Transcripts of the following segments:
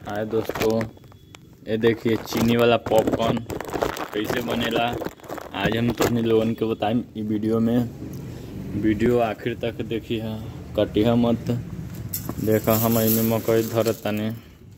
हाय दोस्तों, ये देखिए चीनी वाला पॉपकॉर्न कैसे बनेला। आज हम तो लोगन के बताएं ई वीडियो में। वीडियो आखिर तक देखी है, कटिया मत। देखा हम इनमें मकई धरत तानी।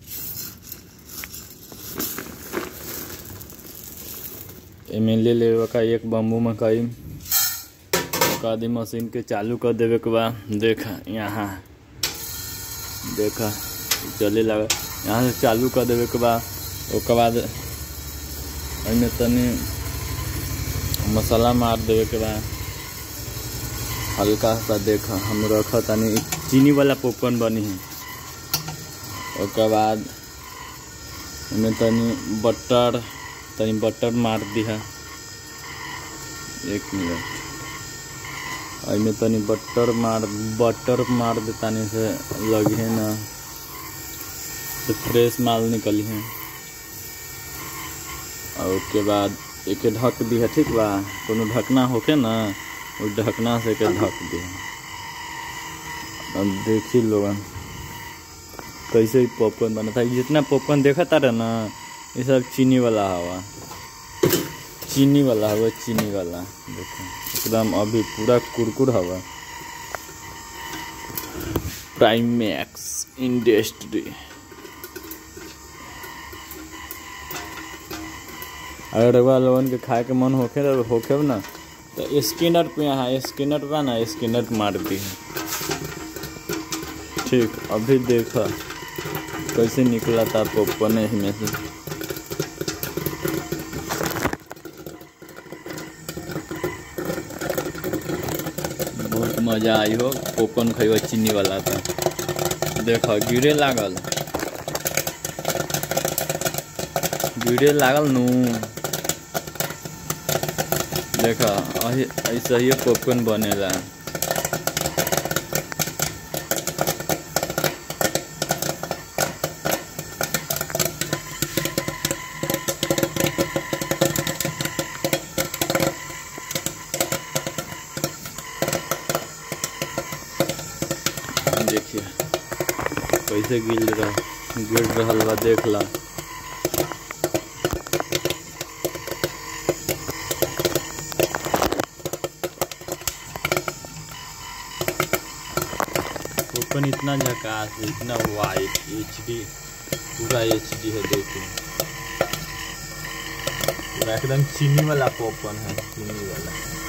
एमे ले लेवे का एक बम्बू मकई, आदि मशीन के चालू कर देवे के बाद देखा यहाँ देखा चले लगा। यहाँ से चालू कर देवे के बाद उसके बाद इनमें तनी मसाला मार देवे के बाद हल्का सा देखा हम रखा तनी चीनी वाला पॉपकॉर्न बनी है। उसके बाद इनमें तनी बटर मार दिया। एक मिनट, इनमें तनी बटर मार दे तानी से लगी है ना, तो फ्रेश माल निकली है। और उसके बाद एक ढक दी है, ठीक बा। कोनो ढकना होके ना, उस ढकना से के ढक दी है। अब देखी लोगन कैसे पॉपकॉर्न बना था। जितना पॉपकॉर्न देखा था ना, ये सब चीनी वाला हवा, चीनी वाला देखो एकदम अभी पूरा कुरकुर हवा। Primex industry. अगर लोगन के खाए के मन होखे ना, तो स्कैनर पे यहाँ स्कैनर बा ना, स्कैनर पे मार दी है। ठीक, अभी देखा कैसे निकला था पॉपकॉर्न में से। बहुत मजा आई हो पॉपकॉर्न खाई चीनी वाला था। देखा गिरे लागल नू। देखा ऐसा ही पॉपकॉर्न बनेला। देखिए कैसे गिर रहा बा, देख ला। पॉपकॉर्न इतना झकास है, इतना वाइट HD, पूरा HD है। देखो पूरा एकदम चीनी वाला पॉपकॉर्न है, चीनी वाला।